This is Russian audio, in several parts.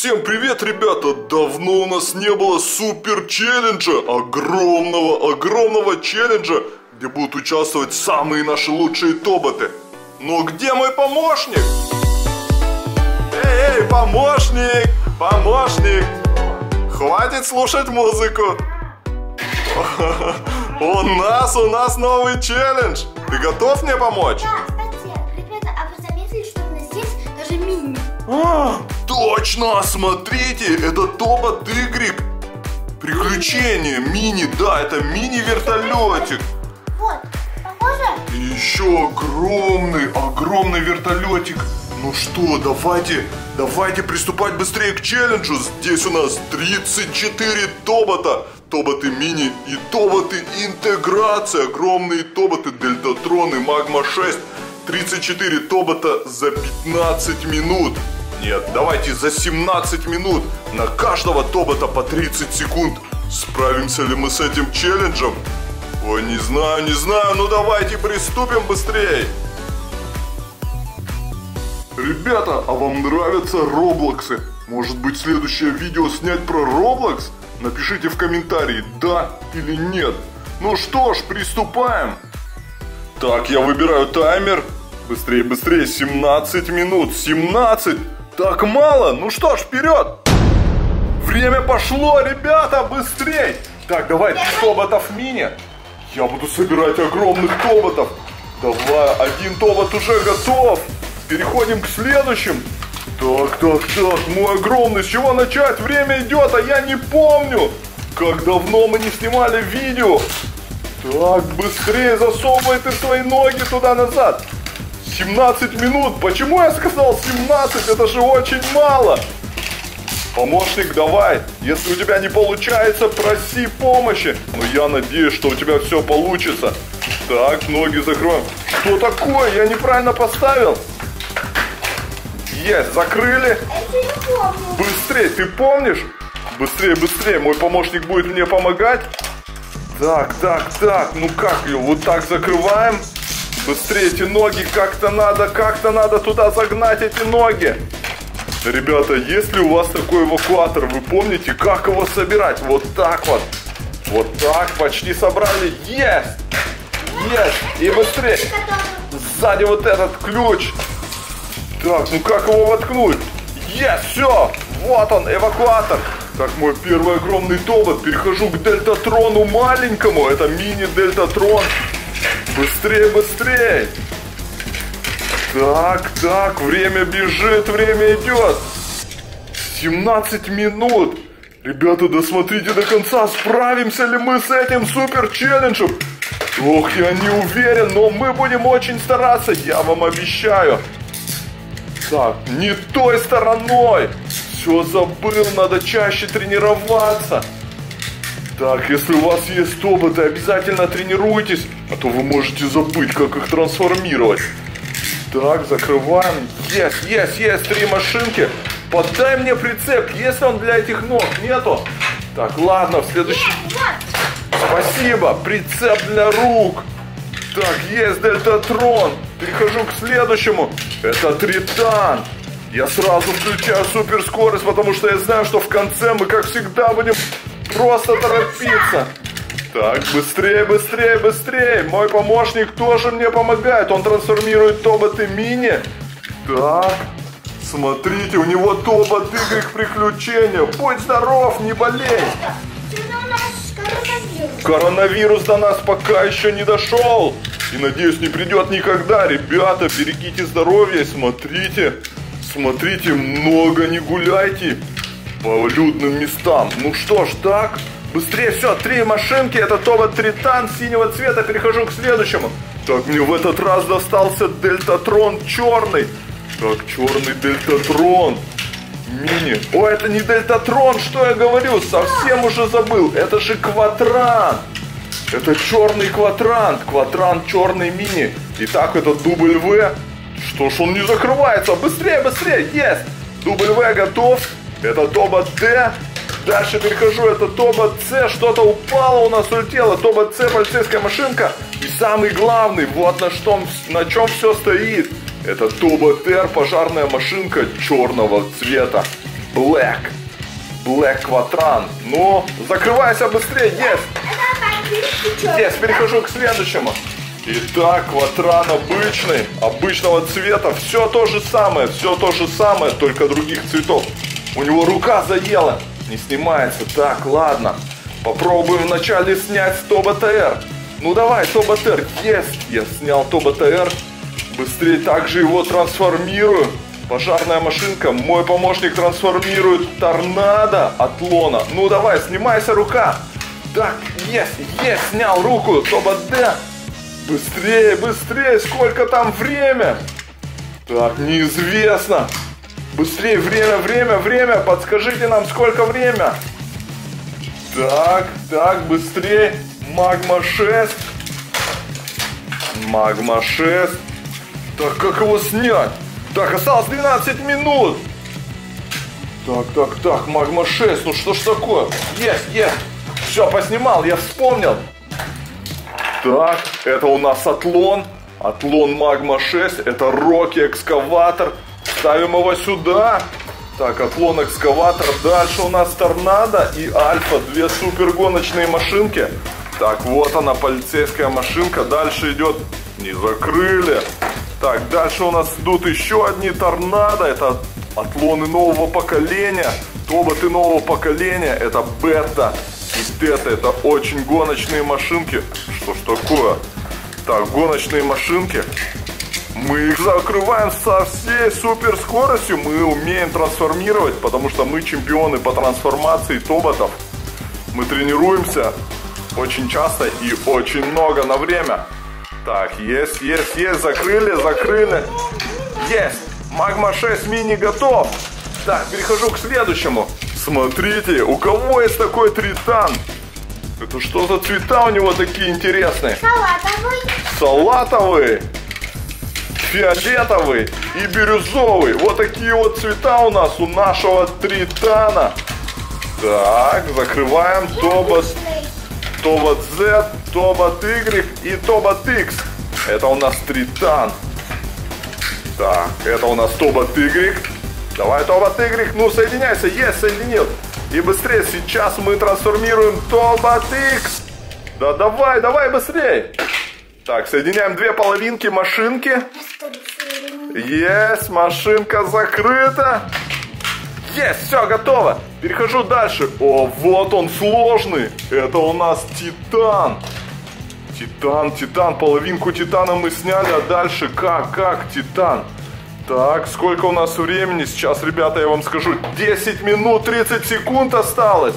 Всем привет, ребята! Давно у нас не было супер челленджа, огромного челленджа, где будут участвовать самые наши лучшие тоботы. Но где мой помощник? Эй, помощник! Помощник! Хватит слушать музыку! У нас новый челлендж! Ты готов мне помочь? Да, кстати, ребята, а вы заметили, что у нас здесь даже мини? Точно! Смотрите, это тобот Игрик. Приключения, мини, да, это мини-вертолетик. Вот, похоже? И еще огромный вертолетик. Ну что, давайте приступать быстрее к челленджу. Здесь у нас 34 тобота. Тоботы мини и тоботы интеграция. Огромные тоботы Дельтатрон и Магма 6. 34 тобота за 15 минут. Нет, давайте за 17 минут. На каждого тобота по 30 секунд. Справимся ли мы с этим челленджем? Ой, не знаю. Ну давайте приступим быстрее. Ребята, а вам нравятся роблоксы? Может быть, следующее видео снять про Roblox? Напишите в комментарии, да или нет. Ну что ж, приступаем. Так, я выбираю таймер. Быстрее, 17 минут. 17? Так мало? Ну что ж, вперед. Время пошло, ребята, быстрей. Так, давай тоботов мини. Я буду собирать огромных тоботов. Давай, один тобот уже готов. Переходим к следующим. Так, мой огромный, с чего начать? Время идет, а я не помню. Как давно мы не снимали видео. Так, быстрее засовывай ты свои ноги туда-назад. 17 минут. Почему я сказал 17? Это же очень мало. Помощник, давай. Если у тебя не получается, проси помощи. Но я надеюсь, что у тебя все получится. Так, ноги закроем. Что такое? Я неправильно поставил. Есть, закрыли. Я не помню. Быстрее, ты помнишь? Быстрее, мой помощник будет мне помогать. Так, ну как ее? Вот так закрываем. Быстрее эти ноги, как-то надо туда загнать эти ноги. Ребята, если у вас такой эвакуатор, вы помните, как его собирать? Вот так вот. Вот так, почти собрали. Есть! И быстрее. Сзади вот этот ключ. Так, ну как его воткнуть? Есть, все! Вот он, эвакуатор. Так, мой первый огромный тобот. Перехожу к Дельтатрону маленькому. Это мини-Дельтатрон. Быстрее. Так, время бежит, время идет. 17 минут. Ребята, досмотрите до конца. Справимся ли мы с этим супер челленджем? Ох, я не уверен, но мы будем очень стараться, я вам обещаю. Так, не той стороной. Все забыл, надо чаще тренироваться. Так, если у вас есть тоботы, обязательно тренируйтесь, а то вы можете забыть, как их трансформировать. Так, закрываем. Есть, 3 машинки. Подай мне прицеп, если он для этих ног нету. Так, ладно, в следующий... Спасибо, прицеп для рук. Так, есть Дельтатрон. Перехожу к следующему. Это Тритан. Я сразу включаю суперскорость, потому что я знаю, что в конце мы, как всегда, будем просто торопиться. Так, быстрее. Мой помощник тоже мне помогает. Он трансформирует тоботы мини. Так, смотрите, у него тобот Игрик приключения. Будь здоров, не болей. Коронавирус до нас пока еще не дошел. И, надеюсь, не придет никогда. Ребята, берегите здоровье. Смотрите, много не гуляйте по людным местам. Ну что ж, так, быстрее, все, 3 машинки. Это тобот Тритан синего цвета. Перехожу к следующему. Так, мне в этот раз достался Дельтатрон черный. Так, черный Дельтатрон мини. О, это не Дельтатрон, что я говорю? Совсем уже забыл. Это же Кватрант. Это черный Кватрант. Кватрант черный мини. Итак, это дубль В. Что ж он не закрывается? Быстрее. Есть. Дубль В готов. Это тобот Д. Дальше перехожу. Это тобот С. Что-то упало у нас, улетело. Тобот С, полицейская машинка. И самый главный, вот на чем все стоит. Это тобот Р, пожарная машинка черного цвета. Black Quattran. Ну, закрывайся быстрее, есть. Есть, перехожу к следующему. Итак, Quattran обычный, обычного цвета. Все то же самое, только других цветов. У него рука заела, не снимается. Так, ладно. Попробуем вначале снять Тобот Р. Ну давай, Тобот Р. Есть, я снял Тобот Р. Быстрее также его трансформирую. Пожарная машинка. Мой помощник трансформирует торнадо Атлона. Ну давай, снимайся, рука. Так, есть, снял руку. Тобот Д. Быстрее, сколько там время? Так, неизвестно. Быстрее, время. Подскажите нам, сколько время? Так, быстрее. Магма 6. Так, как его снять? Так, осталось 12 минут. Так, Магма 6. Ну что ж такое? Есть. Все, поснимал, я вспомнил. Так, это у нас Атлон. Атлон Магма 6. Это Рокки экскаватор. Ставим его сюда. Так, Атлон экскаватор. Дальше у нас Торнадо и Альфа. Две супер гоночные машинки. Так, вот она, полицейская машинка. Дальше идет... Не закрыли. Так, дальше у нас идут еще одни Торнадо. Это Атлоны нового поколения. Тоботы нового поколения. Это Бета и Тета. Это очень гоночные машинки. Что ж такое? Так, гоночные машинки. Мы их закрываем со всей супер скоростью. Мы умеем трансформировать, потому что мы чемпионы по трансформации тоботов. Мы тренируемся очень часто и очень много на время. Так, есть, закрыли. Есть, Магма 6 мини готов. Так, перехожу к следующему. Смотрите, у кого есть такой Тритан? Это что за цвета у него такие интересные? Салатовый, фиолетовый и бирюзовый. Вот такие вот цвета у нас у нашего Тритана. Так, закрываем. Тобот Z, Тобот Y и Тобот X. Это у нас Тритан. Так, это у нас Тобот Y. Давай, Тобот Y, ну соединяйся. Есть, соединил. И быстрее, сейчас мы трансформируем Тобот X. Да давай быстрее. Так, соединяем две половинки машинки. Есть, машинка закрыта. Есть, все, готово. Перехожу дальше. О, вот он сложный. Это у нас Титан. Титан, половинку Титана мы сняли. А дальше как Титан? Так, сколько у нас времени? Сейчас, ребята, я вам скажу. 10 минут 30 секунд осталось.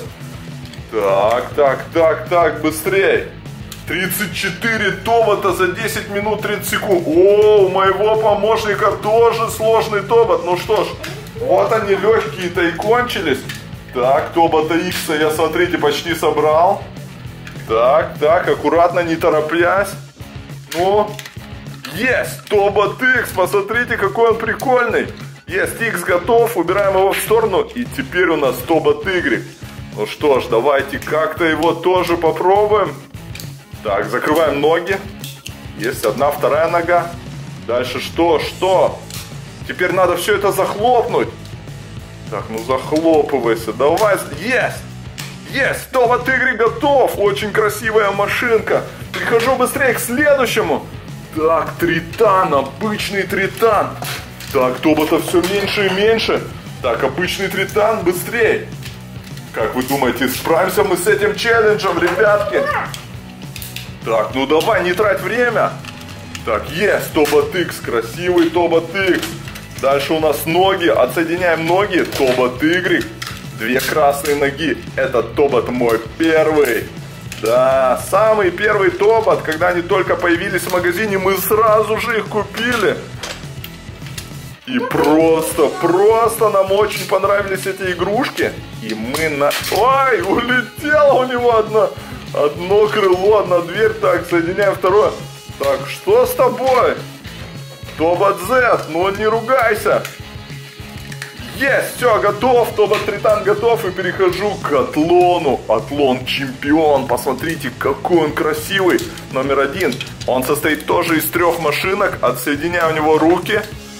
Так, быстрее. 34 тобота за 10 минут 30 секунд. О, у моего помощника тоже сложный тобот. Ну что ж, вот они легкие-то и кончились. Так, Тобота X я, смотрите, почти собрал. Так, аккуратно, не торопясь. Ну, есть, Тобот X, посмотрите, какой он прикольный. Есть, X готов, убираем его в сторону. И теперь у нас Тобот Y. Ну что ж, давайте как-то его тоже попробуем. Так, закрываем ноги. Есть одна, вторая нога. Дальше что? Теперь надо все это захлопнуть. Так, ну захлопывайся. Давай. Есть. Тобот Y готов. Очень красивая машинка. Перехожу быстрее к следующему. Так, Тритан. Обычный Тритан. Так, тобота все меньше и меньше. Так, обычный Тритан. Быстрее. Как вы думаете, справимся мы с этим челленджем, ребятки? Так, ну давай, не трать время. Так, есть Тобот X. Красивый Тобот X. Дальше у нас ноги. Отсоединяем ноги. Тобот Y. Две красные ноги. Это тобот мой первый. Да, самый первый тобот. Когда они только появились в магазине, мы сразу же их купили. И просто нам очень понравились эти игрушки. И мы Ой, улетело у него одно крыло, одна дверь. Так, соединяем второе. Так, что с тобой? Тобот Z, ну не ругайся. Есть, все, готов. Тобот Тритан готов. И перехожу к Атлону. Атлон чемпион. Посмотрите, какой он красивый. Номер 1. Он состоит тоже из 3 машинок. Отсоединяю у него руки.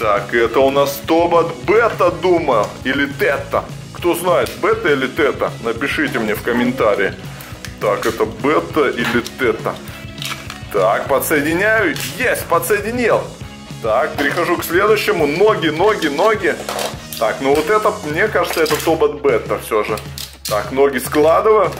Так, это у нас тобот бета, думаю, или тета. Кто знает, бета или тета? Напишите мне в комментарии. Так, это бета или тета? Так, подсоединяю. Есть, подсоединил. Так, перехожу к следующему. Ноги, ноги, ноги. Так, ну вот это, мне кажется, это тобот бета все же. Так, ноги складываю.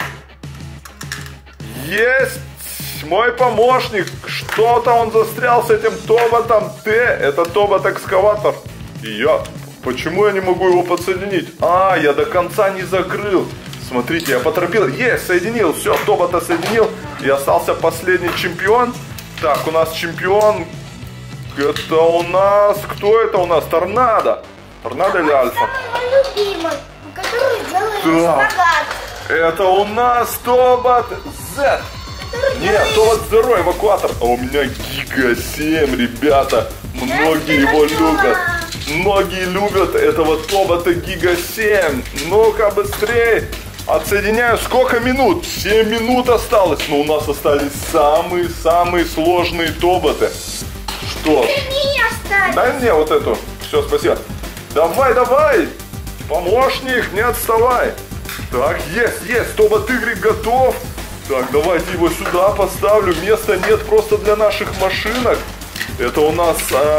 Есть! Мой помощник. Что-то он застрял с этим тоботом Т. Это тобот-экскаватор. И я... Почему я не могу его подсоединить? А, я до конца не закрыл. Смотрите, я поторопил. Есть, соединил. Все, тобота соединил. И остался последний чемпион. Так, у нас чемпион. Это у нас... Кто это у нас? Торнадо. Торнадо или Альфа? Самый любимый, который делает шпагат. Это у нас тобот Z. Нет, тобот Zero, эвакуатор. А у меня Гига 7, ребята. Многие его любят. Многие любят этого тобота Гига 7. Ну-ка, быстрее. Отсоединяю. Сколько минут? 7 минут осталось. Но у нас остались самые-самые сложные тоботы. Что ж. Дай мне вот эту. Все, спасибо. Давай, давай. Помощник, не отставай. Так, есть. Тобот Y готов. Так, давайте его сюда поставлю. Места нет просто для наших машинок. Это у нас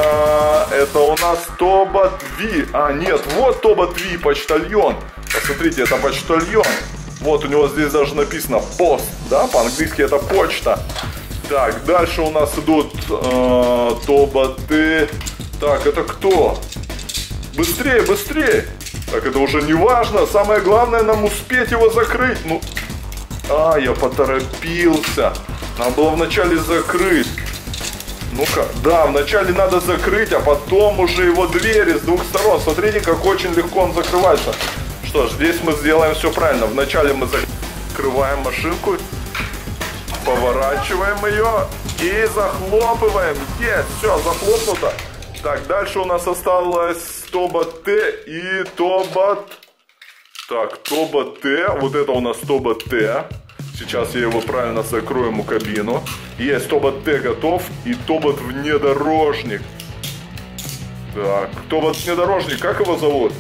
тобот V. А, нет, вот тобот V, почтальон. Посмотрите, это почтальон. Вот у него здесь даже написано пост, да, по-английски это почта. Так, дальше у нас идут тоботы. Так, это кто? Быстрее, быстрее. Так, это уже не важно. Самое главное нам успеть его закрыть. Ну, я поторопился. Надо было вначале закрыть. Ну-ка, да, вначале надо закрыть, а потом уже его двери с двух сторон. Смотрите, как очень легко он закрывается. Что ж, здесь мы сделаем все правильно. Вначале мы закрываем машинку, поворачиваем ее и захлопываем. Есть, все, захлопнуто. Так, дальше у нас осталось тобот Т и тобот... Так, тобот Т. Вот это у нас тобот Т. Сейчас я его правильно закрою ему кабину. Есть, тобот Т готов. И тобот внедорожник. Так, тобот внедорожник, как его зовут?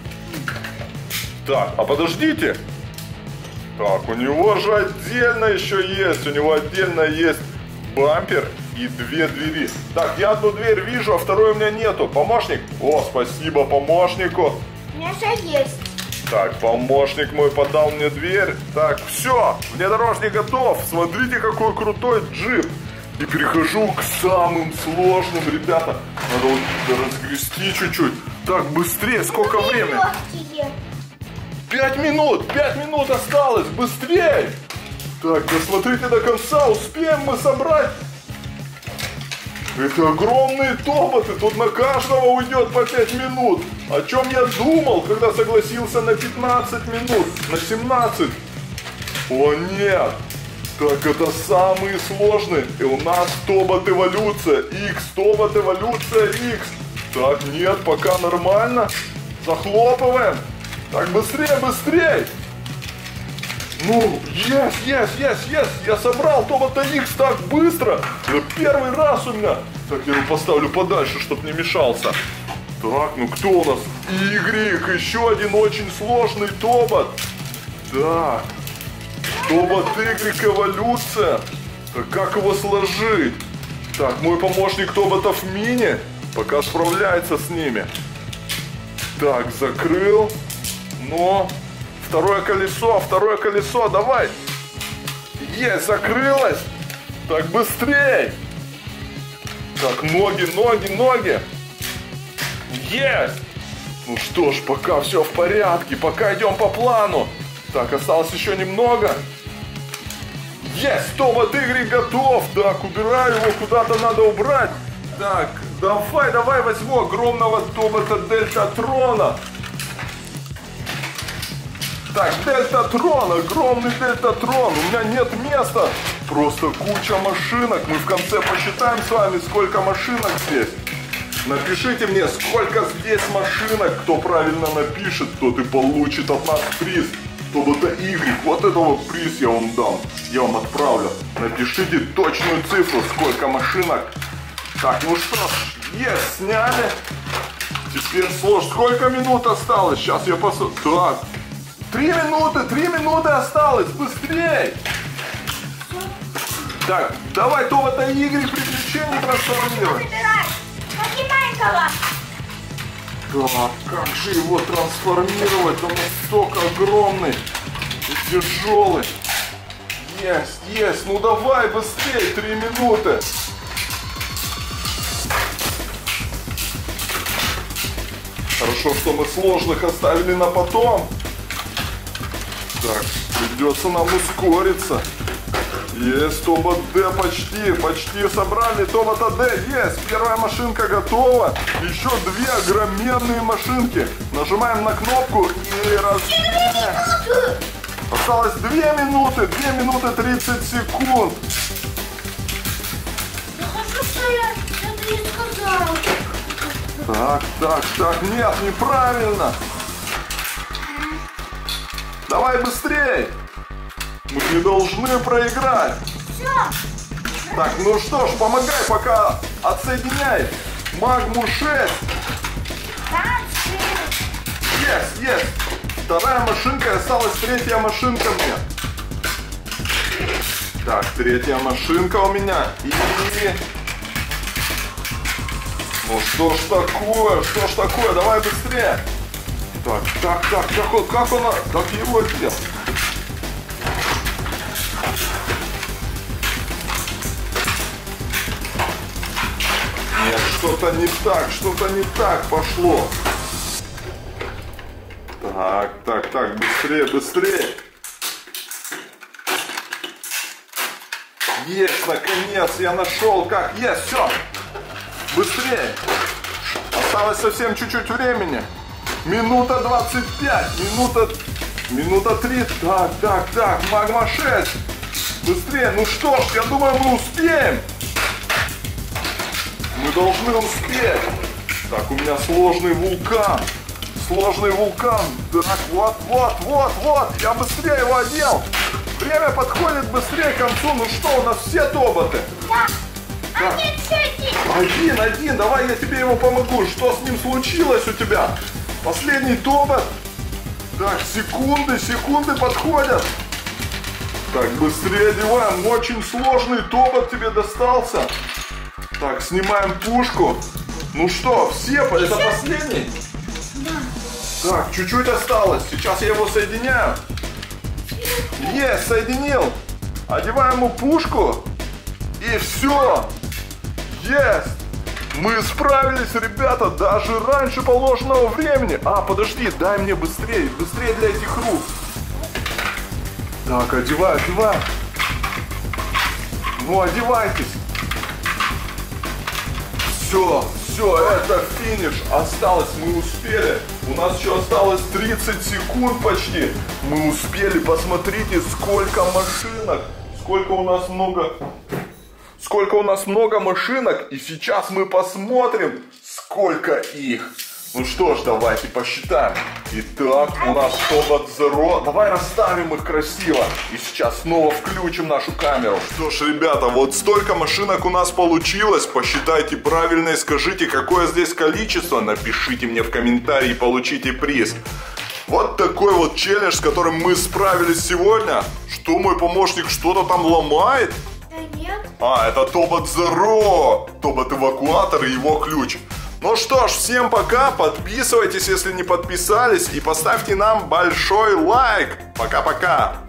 Так, а подождите. Так, у него же отдельно еще есть. У него отдельно есть бампер и две двери. Так, я одну дверь вижу, а второй у меня нету. Помощник? О, спасибо помощнику. У меня же есть. Так, помощник мой подал мне дверь. Так, все, внедорожник готов. Смотрите, какой крутой джип. И перехожу к самым сложным, ребята. Надо вот разгрести чуть-чуть. Так, быстрее, сколько времени? 5 минут осталось, быстрее. Так, досмотрите до конца, успеем мы собрать. Это огромные тоботы, тут на каждого уйдет по 5 минут. О чем я думал, когда согласился на 15 минут, на 17. О нет, так это самые сложные. И у нас тобот эволюция X, тобот эволюция X. Так, нет, пока нормально. Захлопываем. Так, быстрее, быстрее. Ну, есть. Я собрал тобота X так быстро. Это первый раз у меня. Так, я его поставлю подальше, чтобы не мешался. Так, ну кто у нас? Y, еще один очень сложный тобот. Так, тобот Y эволюция. Так, как его сложить? Так, мой помощник тоботов мини пока справляется с ними. Так, закрыл. Но... Второе колесо, давай. Есть, закрылось. Так, быстрей. Так, ноги. Есть. Ну что ж, пока все в порядке, пока идем по плану. Так, осталось еще немного. Есть, тобот Y готов. Так, убираю его, куда-то надо убрать. Так, давай возьму огромного тобота Дельтатрона. Так, Дельтатрон, огромный Дельтатрон. У меня нет места. Просто куча машинок. Мы в конце посчитаем с вами, сколько машинок здесь. Напишите мне, сколько здесь машинок. Кто правильно напишет, тот и получит от нас приз. Тобота Y. Вот этого приз я вам дам. Я вам отправлю. Напишите точную цифру, сколько машинок. Так, ну что ж, Есть, сняли. Теперь сложно. Сколько минут осталось? Сейчас я посмотрю. Так, 3 минуты осталось. Быстрей. Так, давай то в этой игре приключений трансформируй. Поднимай-ка. Так, как же его трансформировать? Он настолько огромный и тяжелый. Есть. Ну давай быстрее, 3 минуты. Хорошо, что мы сложных оставили на потом. Так, придется нам ускориться. Есть, тобот Д почти собрали тобота Д. Есть, первая машинка готова. Еще 2 огроменные машинки. Нажимаем на кнопку и раз... Осталось 2 минуты, 2 минуты 30 секунд. Да хорошо, что я это не сказала. Так, нет, неправильно. Давай быстрей. Мы не должны проиграть. Все. Так, ну что ж, помогай, пока отсоединяй. Магму 6. Есть. Вторая машинка, осталась 3-я машинка мне. Так, 3-я машинка у меня. И... Ну что ж такое, давай быстрее. Так, как он, как его делать? Нет, что-то не так пошло. Так, быстрее. Есть, наконец, я нашел как. Есть, все. Быстрее. Осталось совсем чуть-чуть времени. Минута 25. Минута 3. Так, магма 6. Быстрее. Ну что ж, я думаю, мы успеем. Мы должны успеть. Так, у меня сложный вулкан. Так, вот. Я быстрее его одел. Время подходит быстрее к концу. Ну что, у нас все тоботы? Да. Так. Один. Давай я тебе ему помогу. Что с ним случилось у тебя? Последний тобот. Так, секунды подходят. Так, быстрее одеваем. Очень сложный тобот тебе достался. Так, снимаем пушку. Ну что, все? Это последний? Да. Так, чуть-чуть осталось. Сейчас я его соединяю. Есть, соединил. Одеваем ему пушку. И все. Есть. Мы справились, ребята, даже раньше положенного времени. Подожди, дай мне быстрее для этих рук. Так, одевай. Ну, одевайтесь. Все, это финиш. Осталось, мы успели. У нас еще осталось 30 секунд почти. Мы успели, посмотрите, сколько машинок. Сколько у нас много машинок. И сейчас мы посмотрим, сколько их. Ну что ж, давайте посчитаем. Итак, у нас тобот Zero. Давай расставим их красиво. И сейчас снова включим нашу камеру. Что ж, ребята, вот столько машинок у нас получилось. Посчитайте правильно и скажите, какое здесь количество. Напишите мне в комментарии и получите приз. Вот такой вот челлендж, с которым мы справились сегодня. Что, мой помощник что-то там ломает? Да нет. Это тобот Zero. Тобот-эвакуатор и его ключ. Ну что ж, всем пока, подписывайтесь, если не подписались, и поставьте нам большой лайк. Пока-пока.